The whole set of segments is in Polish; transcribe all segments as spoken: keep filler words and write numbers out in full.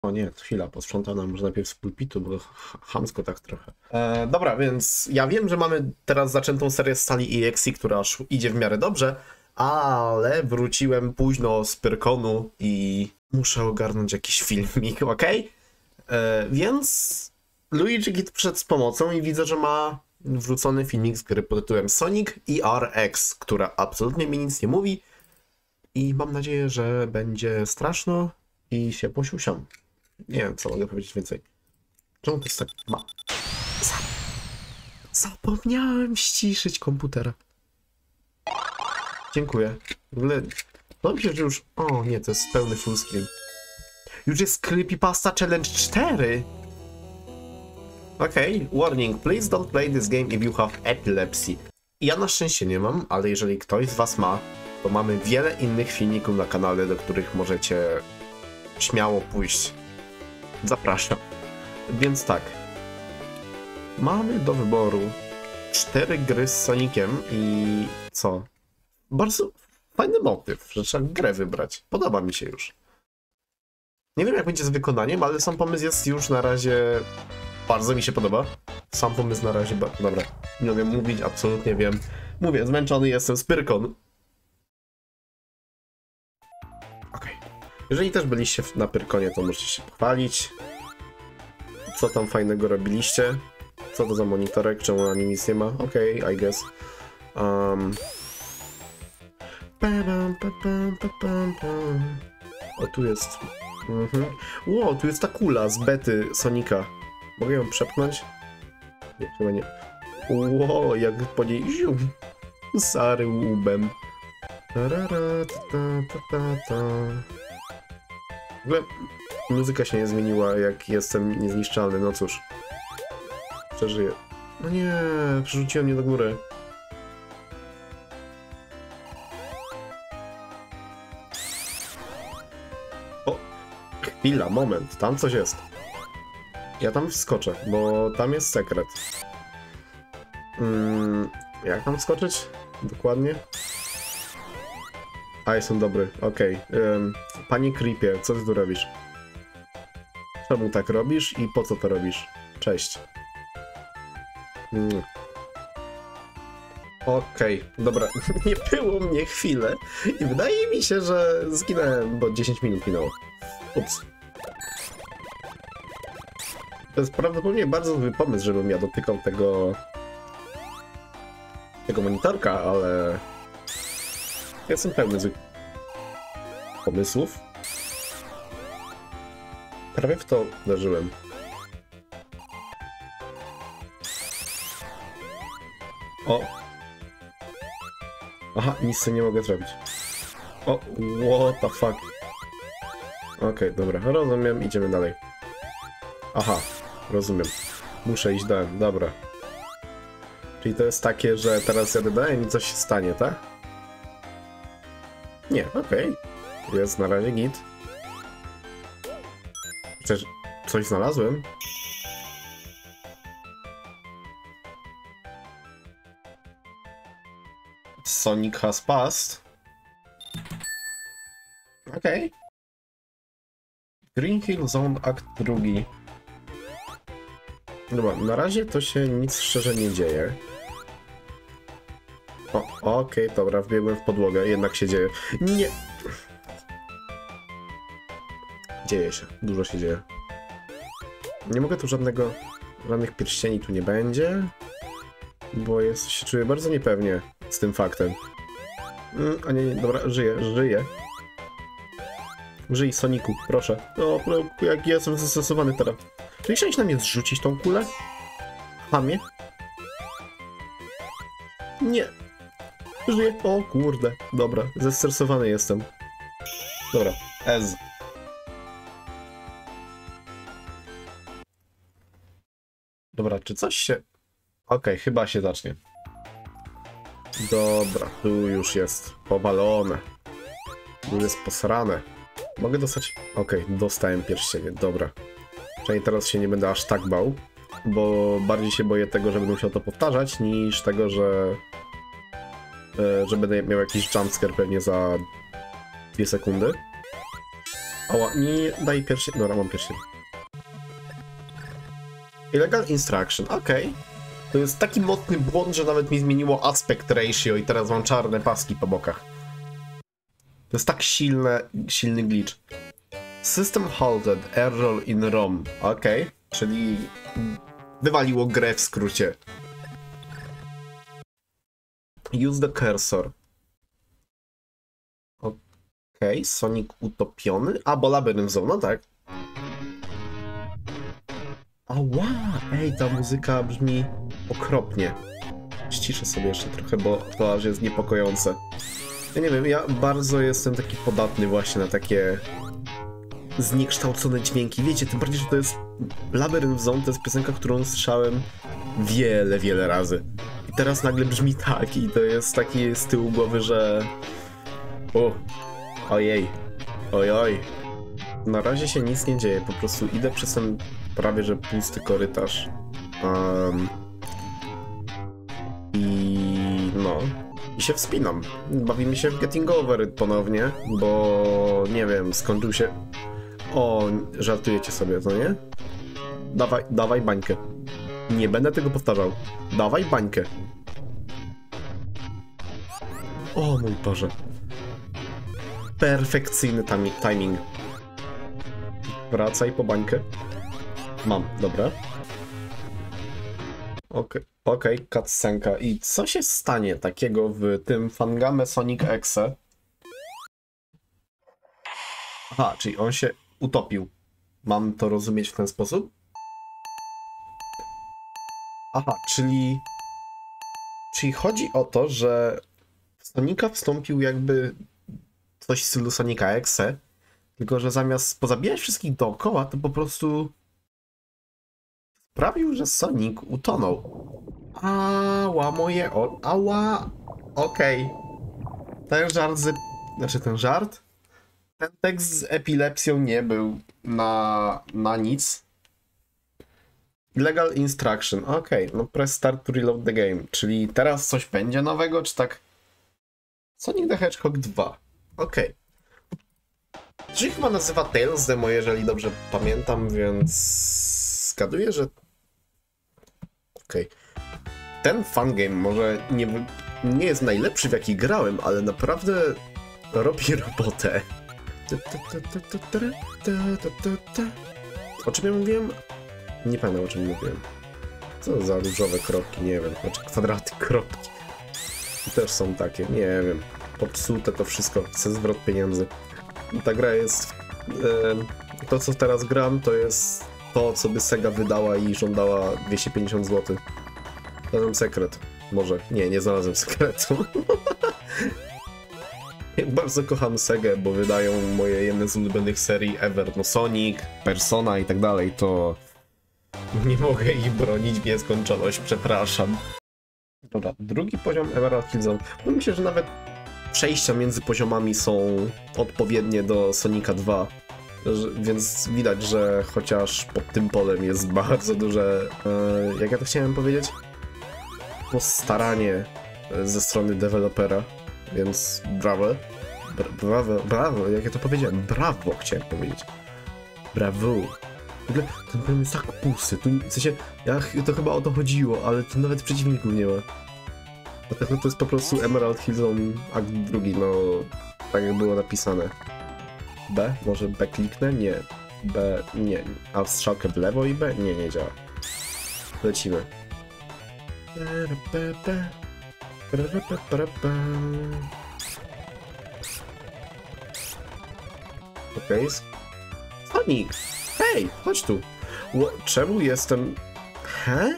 O nie, chwila, posprzątam nam może najpierw z pulpitu, bo chamsko tak trochę. E, dobra, więc ja wiem, że mamy teraz zaczętą serię z sali E X E, która aż idzie w miarę dobrze, ale wróciłem późno z Pyrkonu i muszę ogarnąć jakiś filmik, ok? E, więc Luigi Kid przyszedł z pomocą i widzę, że ma wrócony filmik z gry pod tytułem Sonic E R X, która absolutnie mi nic nie mówi i mam nadzieję, że będzie straszno i się posiusiam. Nie wiem, co mogę powiedzieć więcej. Czemu to jest tak... Ma... Za... Zapomniałem ściszyć komputera. Dziękuję. W ogóle... No mi się, że już... O nie, to jest pełny full screen. Już jest Creepypasta Challenge cztery! Okej, okay. Warning, please don't play this game if you have epilepsy. Ja na szczęście nie mam, ale jeżeli ktoś z was ma, to mamy wiele innych filmików na kanale, do których możecie śmiało pójść. Zapraszam. Więc tak. Mamy do wyboru cztery gry z Soniciem i co? Bardzo fajny motyw, że trzeba grę wybrać. Podoba mi się już. Nie wiem, jak będzie z wykonaniem, ale sam pomysł jest już na razie... Bardzo mi się podoba. Sam pomysł na razie... Dobra, nie umiem mówić, absolutnie wiem. Mówię, zmęczony jestem z Pyrkon. Okej. Okay. Jeżeli też byliście na Pyrkonie, to możecie się pochwalić. Co tam fajnego robiliście? Co to za monitorek? Czemu na nim nic nie ma? Okej, okay, I guess. Um... O, tu jest... Mhm. Ło, tu jest ta kula z bety Sonika. Mogę ją przepchnąć? Nie, chyba nie. Ło, jak po niej zium. Sary łubem. W ogóle muzyka się nie zmieniła, jak jestem niezniszczalny, no cóż. Przeżyję. No nie, przerzuciłem mnie do góry. O, chwila, moment, tam coś jest. Ja tam wskoczę, bo tam jest sekret. Hmm, jak tam wskoczyć? Dokładnie? A, jestem dobry, okej. Okay. Um, Panie Creepie, co ty tu robisz? Czemu tak robisz i po co to robisz? Cześć. Mm. Okej, okay. Dobra, nie było mnie chwilę i wydaje mi się, że zginąłem, bo dziesięć minut minęło. Ups. To jest prawdopodobnie bardzo zły pomysł, żebym ja dotykał tego... tego monitorka, ale... Jestem pełny złych pomysłów. Prawie w to uderzyłem. O! Aha, nic sobie nie mogę zrobić. O, what the fuck. Okej, okay, dobra, rozumiem, idziemy dalej. Aha, rozumiem. Muszę iść dalej, dobra. Czyli to jest takie, że teraz jadę dalej i coś się stanie, tak? Nie, okej. Okay. Jest na razie git. Chociaż coś znalazłem. Sonic has passed. Okej. Okay. Green Hill Zone Act drugi. Dobra, na razie to się nic szczerze nie dzieje. O, okej, okay, dobra, wbiegłem w podłogę, jednak się dzieje. Nie! Dzieje się, dużo się dzieje. Nie mogę tu żadnego, żadnych pierścieni tu nie będzie, bo jest, się czuję bardzo niepewnie z tym faktem. Mm, a nie, nie, dobra, żyję, żyję. Żyj, Soniku, proszę. O, jak jestem zestresowany teraz. Czy chciałeś na mnie zrzucić tą kulę? Hamie? Nie. Żyję. O kurde. Dobra, zestresowany jestem. Dobra, Ez. Dobra, czy coś się... Okej, okay, chyba się zacznie. Dobra, tu już jest powalone. Tu jest posrane. Mogę dostać... Okej, okay, dostałem pierścienie, dobra. Przynajmniej teraz się nie będę aż tak bał, bo bardziej się boję tego, że będę musiał to powtarzać, niż tego, że... że będę miał jakiś jumpscare pewnie za dwie sekundy. Ała, nie, nie, daj pierwszy. Dobra, mam pierwszy. Illegal instruction, okej. Okay. To jest taki mocny błąd, że nawet mi zmieniło aspect ratio i teraz mam czarne paski po bokach. To jest tak silne, silny glitch. System halted, error in ROM. Okej, okay. Czyli wywaliło grę w skrócie. Use the cursor. Okej, okay. Sonic utopiony? A, bo Labyrinth Zone, no tak. Ała! Ej, ta muzyka brzmi okropnie. Ściszę sobie jeszcze trochę, bo to aż jest niepokojące. Ja nie wiem, ja bardzo jestem taki podatny właśnie na takie zniekształcone dźwięki. Wiecie, tym bardziej, że to jest Labyrinth Zone, to jest piosenka, którą słyszałem wiele, wiele razy. I teraz nagle brzmi tak i to jest taki z tyłu głowy, że... O, ojej, ojoj. Na razie się nic nie dzieje, po prostu idę przez ten prawie że pusty korytarz. Um, I no... I się wspinam. Bawimy się w Getting Over It ponownie, bo nie wiem, skończył się... O, żartujecie sobie, to nie? Dawaj, dawaj bańkę. Nie będę tego powtarzał. Dawaj bańkę. O mój Boże. Perfekcyjny timing. Wracaj po bańkę. Mam, dobra. Okej, okej, okay, cutscenka. I co się stanie takiego w tym Fangame Sonic Exe? Aha, czyli on się utopił. Mam to rozumieć w ten sposób? Aha, czyli... Czyli chodzi o to, że w Sonika wstąpił jakby coś w stylu Sonika Exe, tylko że zamiast pozabijać wszystkich dookoła, to po prostu sprawił, że Sonic utonął. Ała, moje o... Ała! Okej. Okay. Ten żart z... Znaczy ten żart? Ten tekst z epilepsją nie był na, na nic. Illegal instruction. Okej, okay. No press start to reload the game. Czyli teraz coś będzie nowego, czy tak? Sonic the Hedgehog dwa. Okej. Okay. Czyli chyba nazywa Tales Demo, jeżeli dobrze pamiętam, więc zgaduję, że... Okej. Okay. Ten fangame może nie, nie jest najlepszy, w jaki grałem, ale naprawdę robi robotę. O czym ja mówiłem? Nie pamiętam, o czym mówiłem. Co za różowe kropki, nie wiem. Znaczy kwadraty, kropki. I też są takie, nie wiem. Popsute to wszystko, chcę zwrot pieniędzy. Ta gra jest... E, to, co teraz gram, to jest to, co by Sega wydała i żądała dwieście pięćdziesiąt złotych. Znalazłem sekret. Może. Nie, nie znalazłem sekretu. Bardzo kocham Segę, bo wydają moje jedne z ulubionych serii ever. No Sonic, Persona i tak dalej, to... Nie mogę ich bronić w nieskończoność, przepraszam. Dobra, drugi poziom Emerald Hill Zone. No myślę, że nawet przejścia między poziomami są odpowiednie do Sonika dwa. Więc widać, że chociaż pod tym polem jest bardzo duże... E, jak ja to chciałem powiedzieć? Postaranie ze strony dewelopera. Więc brawo. Bra brawo, brawo, jak ja to powiedziałem? Brawo, chciałem powiedzieć. Brawo. W ogóle ten problem jest tak pusty. Tu, w sensie, ja, to chyba o to chodziło, ale tu nawet przeciwników nie ma. Dlatego to jest po prostu Emerald Hill Zone akt drugi, no tak jak było napisane. B? Może B kliknę? Nie. B, nie. A strzałkę w lewo i B? Nie, nie działa. Lecimy. Okej. Okay. Sonic! Hej, chodź tu. Ło, czemu jestem... He?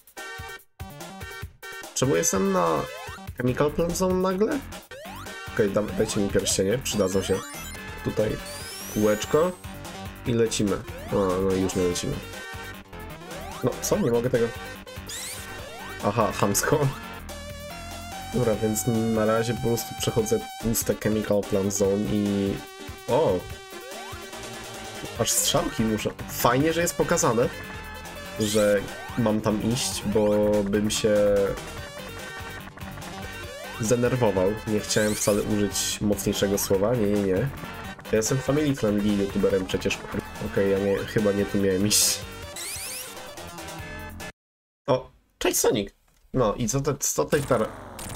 Czemu jestem na Chemical Plant Zone nagle? Okej, okay, dajcie mi pierścienie, przydadzą się. Tutaj kółeczko i lecimy. O, no i już nie lecimy. No, co? Nie mogę tego... Aha, chamsko. Dobra, więc na razie po prostu przechodzę puste Chemical Plant Zone i... O! Aż strzałki muszę... Fajnie, że jest pokazane, że mam tam iść, bo bym się zdenerwował. Nie chciałem wcale użyć mocniejszego słowa, nie, nie, nie. Ja jestem family friendly youtuberem przecież. Okej, okay, ja nie, chyba nie tu miałem iść. O, cześć Sonic! No i co to, co to teraz?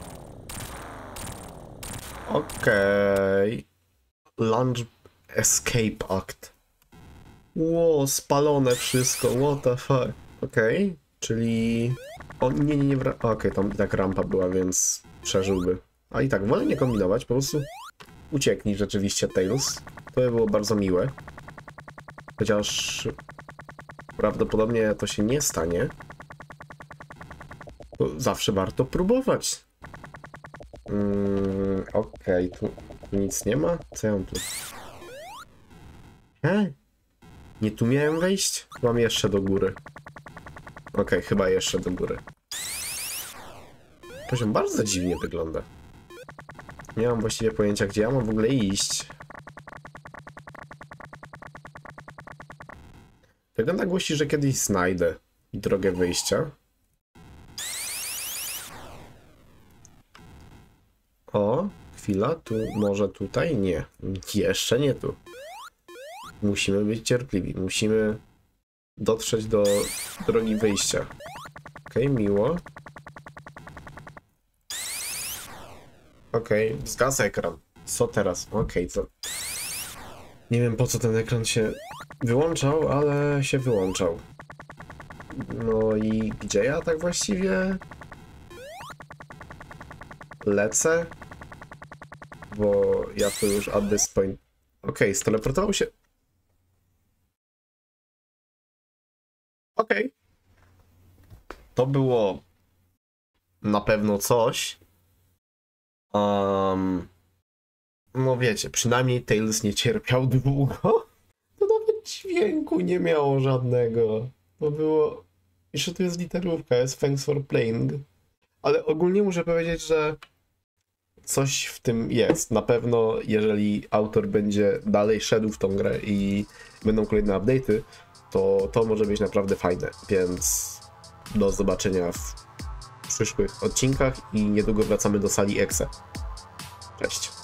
Okej. Okay. Launch Escape Act. Ło, spalone wszystko, what the fuck. Okej, okay. Czyli... O, nie, nie, nie, okej, okay, tam i tak rampa była, więc przeżyłby. A i tak, wolę nie kombinować, po prostu ucieknij rzeczywiście, Tails. To by było bardzo miłe. Chociaż prawdopodobnie to się nie stanie. To zawsze warto próbować. Mm, okej, okay, tu, tu nic nie ma? Co ja mam tu? He? Nie tu miałem wejść? Mam jeszcze do góry. Okej, okay, chyba jeszcze do góry. Poziom bardzo dziwnie wygląda. Nie mam właściwie pojęcia, gdzie ja mam w ogóle iść. Wygląda głosi, że kiedyś znajdę drogę wyjścia. O, chwila, tu może tutaj? Nie, jeszcze nie tu. Musimy być cierpliwi, musimy dotrzeć do drogi wyjścia. Okej, okay, miło. Okej, okay, zgasł ekran. Co teraz? Okej, okay, co? Nie wiem, po co ten ekran się wyłączał, ale się wyłączał. No i gdzie ja tak właściwie lecę? Bo ja tu już at this point... Okej, okay, steleportował się... Okej. Okay. To było na pewno coś. Um, no wiecie, przynajmniej Tails nie cierpiał długo. To nawet dźwięku nie miało żadnego. To było... Jeszcze tu jest literówka, jest thanks for playing. Ale ogólnie muszę powiedzieć, że coś w tym jest. Na pewno, jeżeli autor będzie dalej szedł w tą grę i będą kolejne update'y, to to może być naprawdę fajne, więc do zobaczenia w przyszłych odcinkach i niedługo wracamy do sali Exe. Cześć.